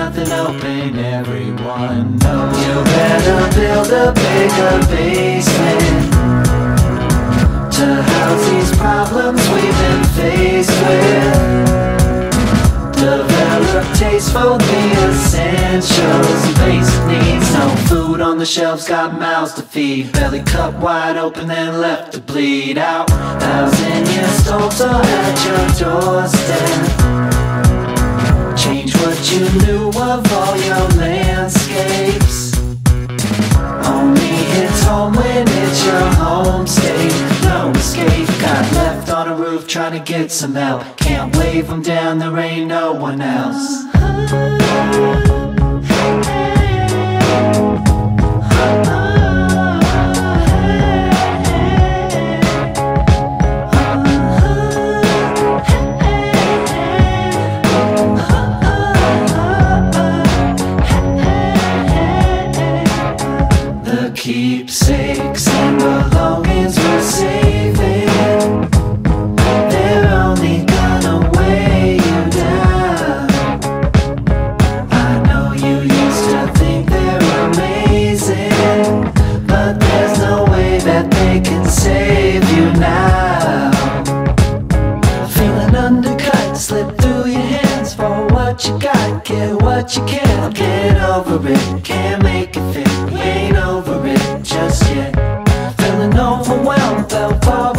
nothing open, everyone knows. You better build a bigger basement to house these problems we've been faced with. Develop taste for the essentials, basic needs. No food on the shelves, got mouths to feed. Belly cut wide open and left to bleed out. Thousand year storms are at your doorstep. Change what you knew of all your landscapes. Only hits home when it's your home state. No escape, got left on a roof trying to get some help. Can't wave them down, there ain't no one else. The keepsakes and belongings we're saving, they're only gonna weigh you down. I know you used to think they're amazing, but there's no way that they can save you now. Feeling undercut, slip through your hands for what you got, get what you can. Get over it, can't make it fit, we ain't over it just yet. Feeling overwhelmed, felt far